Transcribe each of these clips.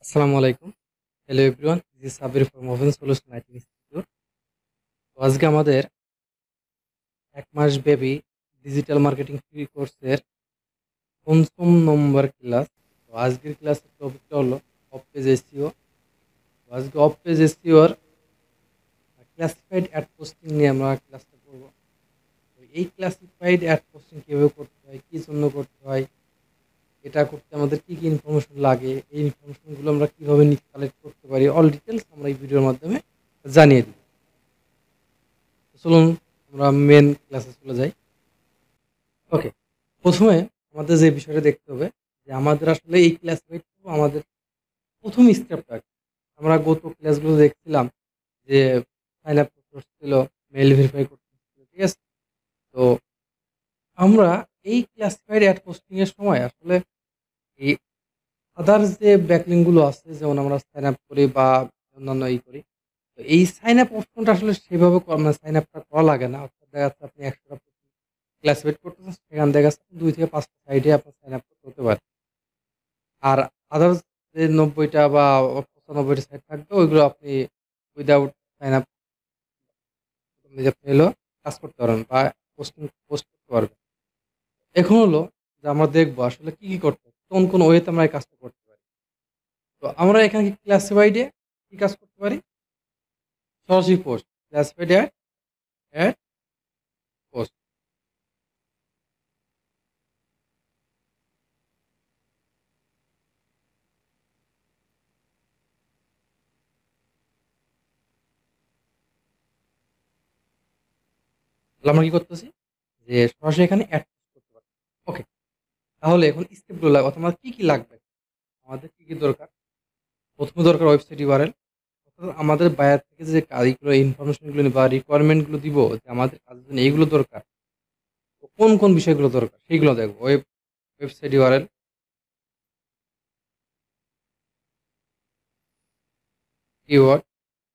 আসসালামু আলাইকুম। Hello everyone, this is Sabir from Open Solution IT Institute. তো আজকে আমাদের ১ মাস ব্যাপী ডিজিটাল মার্কেটিং ফ্রি কোর্সের ৫ম নম্বর ক্লাস। তো আজকের ক্লাসের টপিকটা হলো অফ পেজ এসইও। তো আজকে অফ পেজ এসইওর ক্লাসিফাইড অ্যাড পোস্টিং নিয়ে আমরা ক্লাসটা করব। তো এই ক্লাসিফাইড অ্যাড পোস্টিং কীভাবে করতে হয়, কী জন্য করতে হয়, এটা করতে আমাদের কী কী ইনফরমেশন লাগে, এই ইনফরমেশনগুলো আমরা কীভাবে কালেক্ট করতে পারি, অল ডিটেলস আমরা এই ভিডিওর মাধ্যমে জানিয়ে দিই। চলুন আমরা মেন ক্লাসে চলে যাই। ওকে, প্রথমে আমাদের যে বিষয়টা দেখতে হবে যে আমাদের আসলে এই ক্লাসিফাইড আমাদের প্রথম স্টেপটা আমরা গত ক্লাসগুলো দেখছিলাম যে সাইন আপ করতে হচ্ছিল, মেল ভেরিফাই করতে হচ্ছিল, ঠিক আছে। তো আমরা এই ক্লাসিফাইড অ্যাড পোস্টিং এর সময় আসলে এই আদার্স যে ব্যাকলিংগুলো আছে, যেমন আমরা সাইন আপ করি বা অন্যান্য করি, তো এই সাইন আপ অপশনটা আসলে সেভাবে মানে সাইন আপটা করা লাগে না। অর্থাৎ দেখা যাচ্ছে আপনি ১০০টা ক্লাসিফাইড করতেছেন, সেখান থেকে ২ থেকে ৫টা সাইডে আপনার সাইন আপ করতে হতে পারে। আর আদার্স যে ৯০টা বা ৯৫টা সাইট থাকবে, ওইগুলো আপনি উইদাউট সাইন আপ আপনি হলো কাজ করতে পারবেন বা পোস্ট করতে পারবেন। এখন হলো যে আমরা দেখবো আসলে কি, কি করতে হয়, কোন ওয়েতে আমরা এই কাজটা করতে পারি। তো আমরা এখানে ক্লাসিফাইডে কি কাজ করতে পারি? সরাসরি পোস্ট, ক্লাসিফাইড অ্যাড পোস্ট। তাহলে আমরা কি করতেছি যে সরাসরি এখানে অ্যাড পোস্ট করতে পারি। ওকে, তাহলে এখন স্টেপগুলো লাগবে, অর্থাৎ আমার কি, কি লাগবে? আমাদের কি, কি দরকার? ১ম এ দরকার ওয়েবসাইট ইউআরএল। অর্থাৎ আমাদের বায়ার থেকে যে এইগুলো ইনফরমেশনগুলো বা রিকোয়ারমেন্ট গুলো দিব যে আমাদের কাজের জন্য এইগুলো দরকার। তো কোন বিষয়গুলো দরকার সেইগুলো দেখব। Website URL, keyword,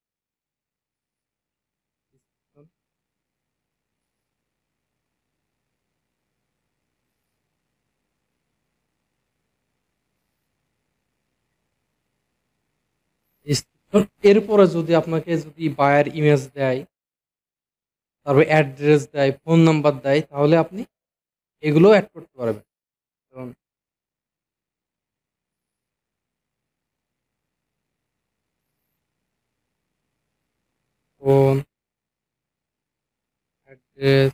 description. এরপরে যদি আপনাকে বায়ার ইমেজ দেয়, তারপর অ্যাড্রেস দেয়, ফোন নাম্বার দেয়, তাহলে আপনি এগুলো এড করতে পারবেন। যেমন ফোন, অ্যাড্রেস।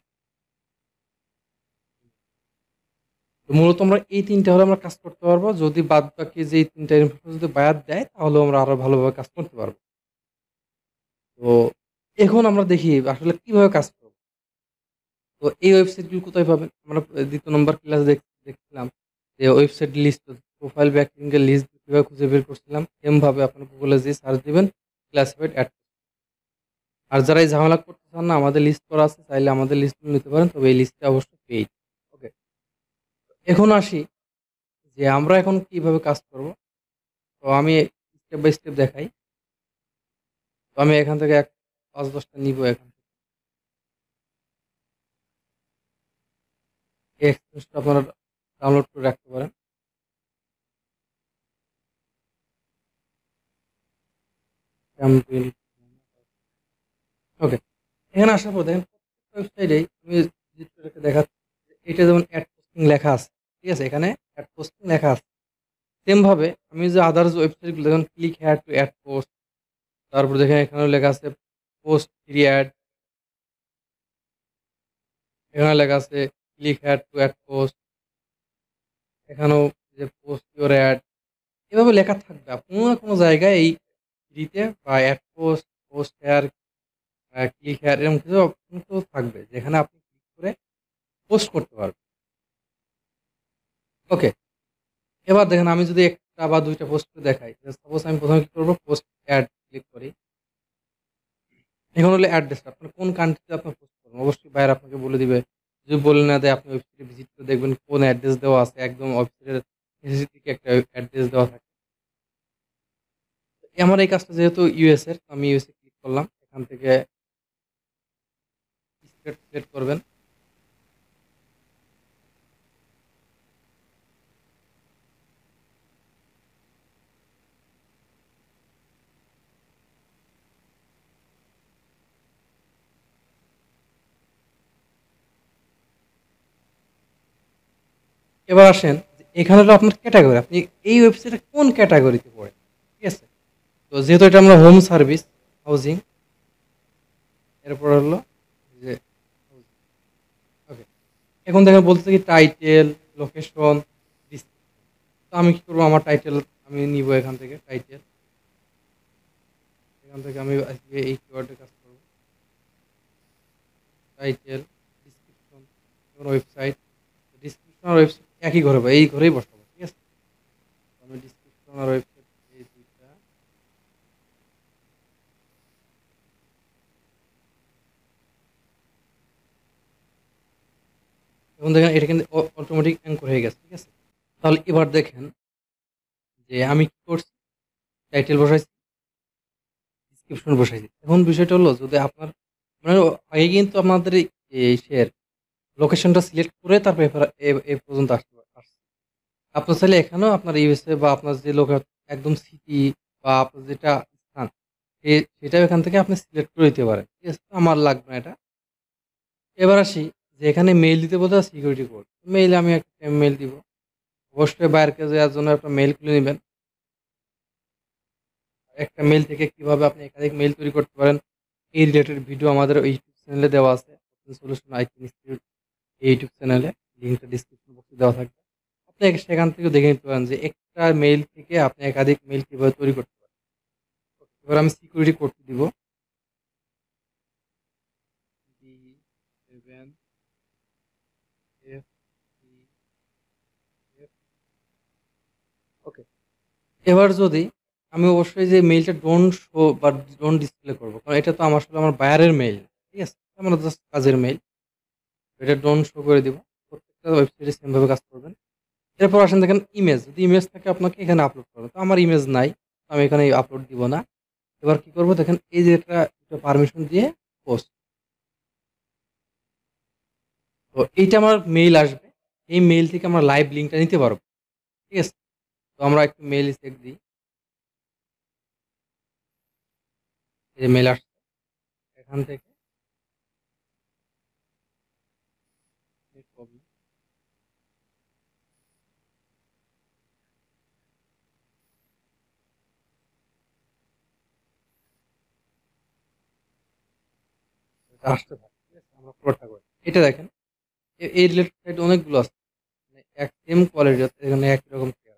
তো মূলত আমরা এই ৩ টা হলে আমরা কাজ করতে পারবো। যদি বাদবাকি যে এই ৩ টা ইনফরমেশন যদি বায়ার দেয়, তাহলেও আমরা আরো ভালোভাবে কাজ করতে পারবো। তো এখন আমরা দেখি আসলে কিভাবে কাজ করব। তো এই ওয়েবসাইটগুলো কোথায় পাবেন? আমরা ২য় নম্বর ক্লাসে দেখছিলাম যে ওয়েবসাইট লিস্ট, প্রোফাইল ব্যাকলিংক এর লিস্ট কিভাবে খুঁজে বের করছিলাম। সেম ভাবে আপনি গুগলে যেয়ে সার্চ দিবেন ক্লাসিফাইড অ্যাড। আর যারা এই ঝামেলা করতে চান না, আমাদের লিস্ট করা আছে, চাইলে আমাদের লিস্ট নিতে পারেন। তবে এই লিস্টটা অবশ্যই পেইড। ওকে। এখন আসি যে আমরা এখন কিভাবে কাজ করব। তো আমি স্টেপ বাই স্টেপ দেখাই। তো আমি এখান থেকে ৫-১০ টা নিবো এখান থেকে। এই এক্সপেরিয়েন্সটা আপনারা ডাউনলোড করে রাখতে পারেন। ওকে। এখানে আসার পর দেখেন প্রত্যেকটা ওয়েবসাইটেই আমি ভিজিট করে দেখাচ্ছি যে এটা যেমন অ্যাড পোস্টিং লেখা আছে। ঠিক আছে? এখানে অ্যাড পোস্টিং লেখা আছে। সেম ভাবে আমি যে আদার্স ওয়েবসাইটগুলো যেমন click here to add post, তারপর দেখেন এখানেও লেখা আছে পোস্ট ফ্রি অ্যাড, এখানে লেখা আছে click here to add post, এখানেও যে পোস্ট ইউর অ্যাড, এভাবে লেখা থাকবে। কোনো না কোনো জায়গায় এই ফ্রিতে বা ad post, post here, click here এরকম কিছু অপশন কিন্তু থাকবে যেখানে আপনি ক্লিক করে পোস্ট করতে পারবেন। ওকে। এবার দেখেন আমি যদি ১ টা বা ২ টা পোস্ট করে দেখাই। সাপোজ আমি ১ম এ কি করব? পোস্ট অ্যাড ক্লিক করি। এখন হলো অ্যাড্রেসটা। আপনার কোন কান্ট্রিতে আপনার পোস্ট করবেন। অবশ্যই বায়ার আপনাকে বলে দিবে। যদি বলে না দেয়, আপনি ওয়েবসাইটে ভিজিট করে দেখবেন কোন অ্যাড্রেস দেওয়া আছে। একদম ওয়েবসাইটের শেষের দিকে একটা অ্যাড্রেস দেওয়া থাকে। আমার এই কাজটা যেহেতু ইউএস এর, আমি ইউএস এ ক্লিক করলাম। এখান থেকে স্টেট সিলেক্ট করবেন। এবার আসেন যে এখানে হলো আপনার ক্যাটাগরি, আপনি এই ওয়েবসাইটে কোন ক্যাটাগরিতে পড়েন, ঠিক আছে? তো যেহেতু এটা আমরা হোম সার্ভিস, হাউজিং, এরপর হলো যে ওকে, এখন দেখেন বলতে কি টাইটেল, লোকেশন, তো আমি কি করবো, আমার টাইটেল আমি নিব এখান থেকে, টাইটেল এখান থেকে আমি আজকে এই কিওয়ার্ডে কাজ করবো, টাইটেল, ডিসক্রিপশন, ওয়েবসাইট, ডিসক্রিপশন আর ওয়েবসাইট একই ঘরে বা এই ঘরেই বসাবো, ঠিক আছে? আমি ডিসক্রিপশন আর ওয়েবসাইট এই দুইটা, এখন দেখেন এটা কিন্তু অটোমেটিক অ্যাঙ্কর হয়ে গেছে, ঠিক আছে? তাহলে এবার দেখেন যে আমি কি করছি, টাইটেল বসাইছি, ডিসক্রিপশন বসাইছি। এখন বিষয়টা হলো যদি আপনার মানে আগে কিন্তু আপনাদের এই শেয়ার লোকেশনটা সিলেক্ট করে তারপর এ পর্যন্ত আসছে। আপনার চাইলে এখানেও আপনার ইউএসএ বা আপনার যে একদম সিটি বা আপনার যেটা স্থান সেটাও এখান থেকে আপনি সিলেক্ট করে দিতে পারেন, ঠিক আছে? আমার লাগবে না এটা। এবার আসি যে এখানে মেইল দিতে বলতে সিকিউরিটি কোড, মেইল আমি একটা মেইল দিব। অবশ্যই বাইরের কাছে যাওয়ার জন্য একটা মেইল খুলে নেবেন। একটা মেইল থেকে কিভাবে আপনি একাধিক মেইল তৈরি করতে পারেন এই রিলেটেড ভিডিও আমাদের ওই ইউটিউব চ্যানেলে দেওয়া আছে, সলিউশন আইটি ইনস্টিটিউট এই ইউটিউব চ্যানেলে, লিঙ্কটা ডিসক্রিপশন বক্সে দেওয়া থাকবে। আপনি সেখান থেকে দেখে নিতে পারেন যে একটা মেইল থেকে আপনি একাধিক মেইল কিভাবে তৈরি করতে পারেন। এবার আমি সিকিউরিটি কোড দিব, ওকে। এবার যদি আমি অবশ্যই যে মেইলটা ডোন্ট শো বা ডোন্ট ডিসপ্লে করবো, কারণ এটা তো আমার আসলে আমার বায়ারের মেইল, ঠিক আছে? আমার জাস্ট কাজের মেইল, এটা ডোন্ট শো করে দিব। প্রত্যেকটা ওয়েবসাইটে সেম ভাবে কাজ করবেন। এরপর আসেন দেখেন ইমেজ, যদি ইমেজ থাকে আপনাকে এখানে আপলোড করবেন, তো আমার ইমেজ নাই, আমি এখানে আপলোড দিব না। এবার কি করব দেখেন এই যে এটা পারমিশন দিয়ে পোস্ট, তো এইটা আমার মেইল আসবে, এই মেইল থেকে আমরা লাইভ লিঙ্কটা নিতে পারবো, ঠিক আছে? তো আমরা একটু মেইল চেক দিই, এই যে মেইল আসছে এখান থেকে, এটা আসতে থাকে, ঠিক আছে? আমরা পুরোটা করি, এটা দেখেন এই রিলেটেড সাইট অনেকগুলো আছে, মানে এক সেম কোয়ালিটি এখানে একই রকম চেহারা।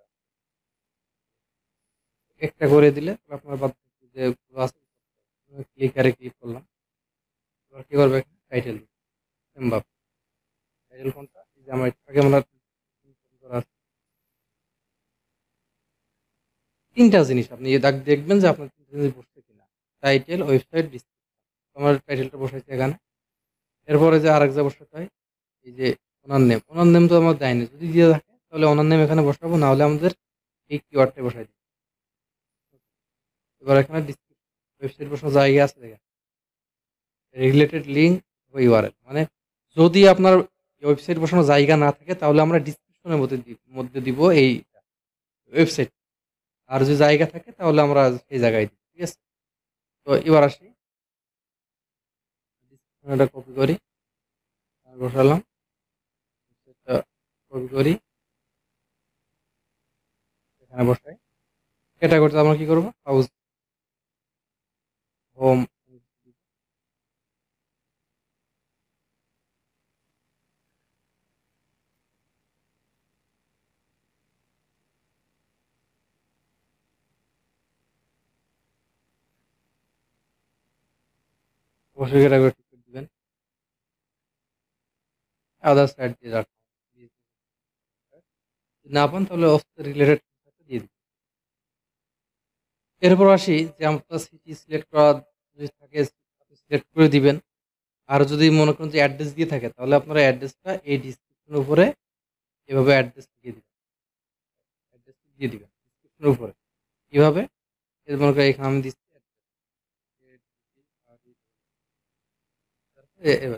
একটা করে দিলে তাহলে আপনার বাদ বাকি যে আছে ক্লিকারে ক্লিক করলাম, এবার কি করবে টাইটেল সেম ভাবে, টাইটেল কোনটা, এই যে আমার আগে আমরা করা আছে। তিনটা জিনিস আপনি দেখবেন যে আপনার তিনটা জিনিস বসছে কিনা, টাইটেল, ওয়েবসাইট, ডিসক্রিপশন। আমার টাইটেলটা বসাইছে এখানে, এরপরে যে আরেক জায়গায় বসাতে হয় এই যে ওনার নেম তো আমার দেয়নি, যদি দিয়ে থাকে তাহলে ওনার নেম এখানে বসাবো, না হলে আমাদের এই কিওয়ার্ডটা বসাই দিই। এবার এখানে ওয়েবসাইট বসানোর জায়গা আছে দেখেন, রিলেটেড লিঙ্ক বা ইউআরএল, মানে যদি আপনার ওয়েবসাইট বসানোর জায়গা না থাকে তাহলে আমরা ডিসক্রিপশনের মধ্যে দিব এই ওয়েবসাইট, আর যদি জায়গা থাকে তাহলে আমরা সেই জায়গায় দিই, ঠিক আছে? তো এবার আসি, ডিসক্রিপশনটা কপি করি, বসালাম, কপি করি, এখানে বসাই। ক্যাটাগরিতে আমরা কি করবো, হাউস, হোম, অবশ্যই ক্যাটাগরি ঠিক করে দিবেন, আদার সাইড দিয়ে রাখবেন, যদি না পান তাহলে রিলেটেড দিয়ে দিবেন। এরপর আসি যে আপনার সিটি সিলেক্ট করা যদি থাকে আপনি সিলেক্ট করে দিবেন, আর যদি মনে করেন যে অ্যাড্রেস দিয়ে থাকে তাহলে আপনারা অ্যাড্রেসটা এই ডিসক্রিপশনের উপরে এভাবে অ্যাড্রেস দিয়ে দিবেন, অ্যাড্রেস দিয়ে দিবেন ডিসক্রিপশনের উপরে। কিভাবে, এই মনে করেন এখানে আমি দিচ্ছি এবার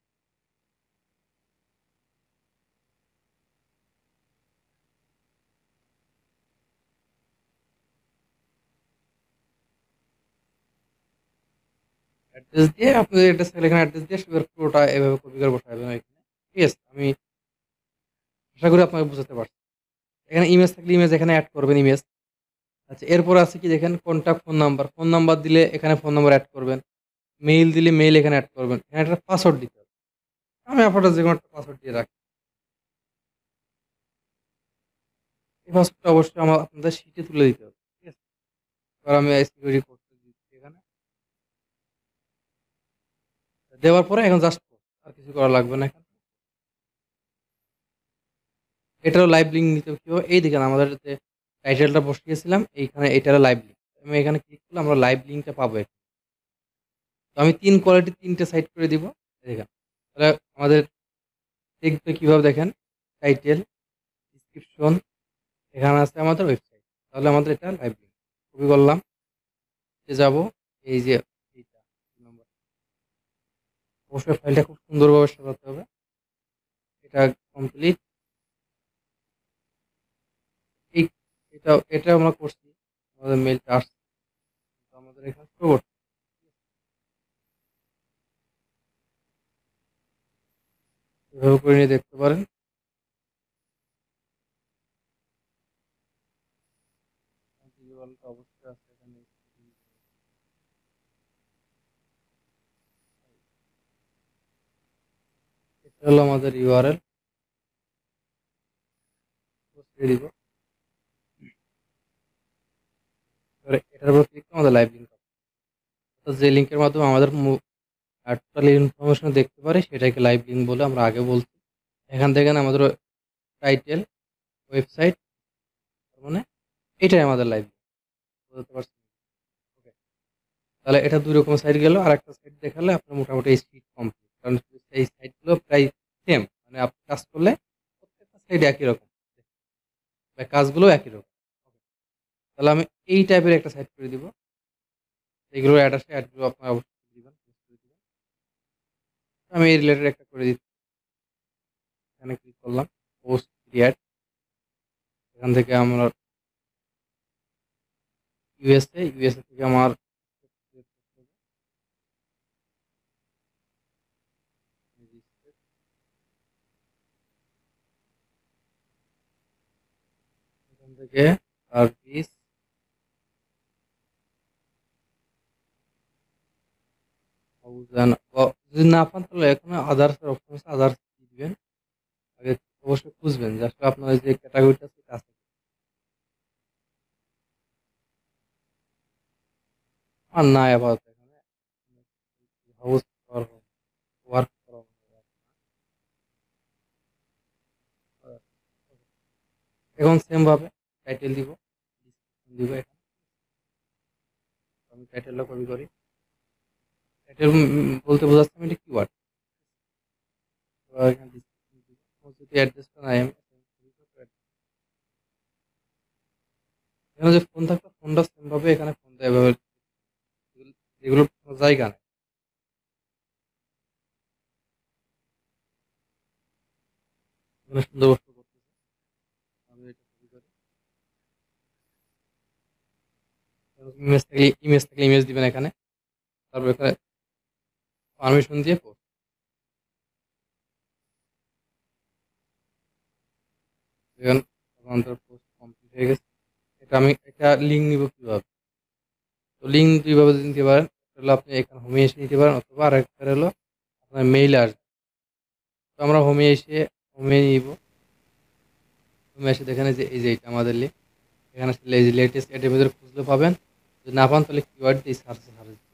অ্যাড্রেস দিয়ে আপনি অ্যাড্রেস এখানে অ্যাড্রেস দিয়ে এবার পুরোটা এভাবে কপি করে বসাবেন এখানে, ঠিক আছে? আমি আশা করি আপনাকে বুঝাতে পারছি। এখানে ইমেজ থাকলে ইমেজ এখানে অ্যাড করবেন ইমেজ। আচ্ছা, এরপর আছে কি দেখেন contact phone number. Phone number দিলে এখানে ফোন নাম্বার অ্যাড করবেন। মেইল দিলে মেইল এখানে অ্যাড করবেন। এখানে একটা পাসওয়ার্ড দিতে হবে। আমি আপাতত যেকোনো একটা পাসওয়ার্ড দিয়ে রাখি। এই পাসওয়ার্ডটা অবশ্যই আপনাদের শিটে তুলে দিতে হবে। ঠিক আছে? এবার আমি সিকিউরিটি কোডটা দিচ্ছি এখানে। দেওয়ার পরে এখন জাস্ট আর কিছু করা লাগবে না এখানে। এটারও লাইভ লিঙ্ক নিতে হবে কিভাবে? এই দেখেন আমাদের যে টাইটেলটা বসিয়েছিলাম এইখানে এটারও লাইভ লিঙ্ক। আমি এখানে ক্লিক করলে আমরা লাইভ লিঙ্কটা পাবো এখানে। তো আমি ৩ কোয়ালিটির ৩ টে সাইট করে দিব। এই দেখেন। তাহলে আমাদের দেখবে কিভাবে দেখেন টাইটেল, ডেসক্রিপশন এখানে আছে আমাদের ওয়েবসাইট। তাহলে আমাদের এটা লাইভ লিঙ্ক। কপি করলাম। যাব এই যে এইটা নম্বর। অবশ্যই ফাইলটা খুব সুন্দরভাবে সাজাতে হবে। এটা কমপ্লিট। এই এটা আমরা করছি। আমাদের মেইলটা আসছে। তো আমাদের এখানে শো করছে। এভাবে করে নিয়ে দেখতে পারেন। অবশ্যই আছে এখানে। এটা হলো আমাদের ইউআরএল। ছেড়ে দিব। এবারে এটার উপর ক্লিক করে আমাদের লাইভ লিঙ্ক হবে। তো যে লিঙ্কের মাধ্যমে আমাদের টোটাল ইনফরমেশন দেখতে পারি সেটাকে লাইভ লিঙ্ক বলে আমরা আগে বলছি। এখান থেকে আমাদের টাইটেল, ওয়েবসাইট মানে এটাই আমাদের লাইভ লিঙ্ক। বুঝতে পারছেন? ওকে। তাহলে এটা ২ রকম সাইট গেল। আরেকটা সাইট দেখালে আপনার মোটামুটি এই সিট কমপ্লিট। কারণ এই সাইটগুলো প্রায় সেম। মানে আপনি কাজ করলে প্রত্যেকটা সাইট একই রকম। বা কাজগুলো একই রকম। তাহলে আমি এই টাইপের একটা সাইট করে দিব। এগুলোর অ্যাড আসে, অ্যাডগুলো আপনারা অবশ্যই দিবেন। আমি এই রিলেটেড একটা করে দিচ্ছি। এখানে ক্লিক করলাম। Post create. এখান থেকে আমরা ইউএসএ থেকে আমার এখান থেকে সার্ভিস যদি না পান তাহলে এখানে আদার্সের অপশন আছে, আদার্স দিবেন। আগে অবশ্যই খুঁজবেন যে আসলে আপনার যে ক্যাটাগরিটা সেটা আছে। আর না আপাতত এখানে হাউস ওয়ার্ক করা এখন সেম ভাবে টাইটেল দিব, description দিব। এখানে আমি টাইটেলটা কপি করি। টাইটেল বলতে বোঝাচ্ছি আমি এটা কিওয়ার্ড। এখানে description দিব। যদি অ্যাড্রেসটা নাই আমি এখানে যে ফোন থাকতো ফোনটা সেম ভাবে এখানে ফোন দেয় এভাবে। এগুলোর কোনো জায়গা নেই। এখানে সুন্দর বস্তু করতেছে। আমি এটা কপি করি। ইমেজ থাকলে ইমেজ দিবেন এখানে। তারপর এখানে পারমিশন দিয়ে পোস্ট। দেখেন আমাদের পোস্ট কমপ্লিট হয়ে গেছে। এটা আমি একটা লিঙ্ক নিব কিভাবে? তো লিঙ্ক দুইভাবে নিতে পারেন। একটা হলো আপনি এখানে হোমে এসে নিতে পারেন অথবা আরেকটা হলো আপনার মেইলে আসবে। তো আমরা হোমে নিব। হোমে এসে দেখেন যে এই যে এটা আমাদের লিঙ্ক। এখানে আসলে এই যে লেটেস্ট এর ভিতরে খুঁজলে পাবেন। যদি না পান তাহলে কিওয়ার্ড দিয়ে সার্চ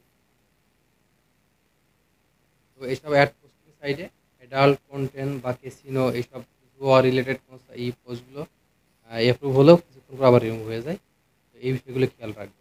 তো এইসব অ্যাড পোস্টিং সাইটে অ্যাডাল্ট কন্টেন্ট বা ক্যাসিনো এইসব রিলেটেড কোনো এই পোস্টগুলো অ্যাপ্রুভ হলেও কিছুক্ষণ পর আবার রিমুভ হয়ে যায়। তো এই বিষয়গুলো খেয়াল রাখবেন।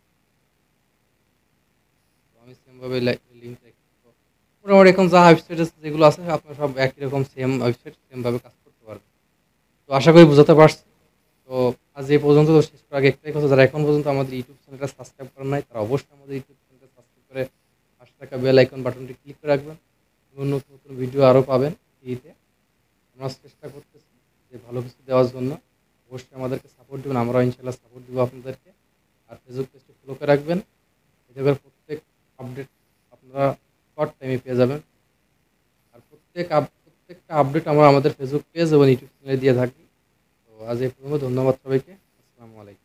তো আমি সেমভাবে লিঙ্ক রেখে মোটামুটি এখন যা ওয়েবসাইট আছে যেগুলো আছে আপনার সব একই রকম সেম ওয়েবসাইট সেমভাবে কাজ করতে পারবেন। তো আশা করি বুঝাতে পারছি। তো আজ এই পর্যন্ত শেষ করার আগে একটাই কথা, যারা এখন পর্যন্ত আমাদের ইউটিউব চ্যানেলটা সাবস্ক্রাইব করেন নাই তারা অবশ্যই আমাদের ইউটিউব চ্যানেলটা সাবস্ক্রাইব করে পাশে থাকা বেল আইকন বাটনটি ক্লিক করে রাখবেন। নতুন নতুন ভিডিও আরও পাবেন ফ্রিতে। আমরা চেষ্টা করতেছি যে ভালো কিছু দেওয়ার জন্য। অবশ্যই আমাদেরকে সাপোর্ট দেবেন, আমরাও ইনশাল্লাহ সাপোর্ট দেবো আপনাদেরকে। আর ফেসবুক পেজটি ফলো করে রাখবেন। এতে করে প্রত্যেক আপডেট আপনারা শর্ট টাইমে পেয়ে যাবেন। আর প্রত্যেকটা প্রত্যেকটা আপডেট আমরা আমাদের ফেসবুক পেজ এবং ইউটিউব চ্যানেলে দিয়ে থাকি। তো আজ এই পর্যন্ত, ধন্যবাদ সবাইকে। আসসালামু আলাইকুম।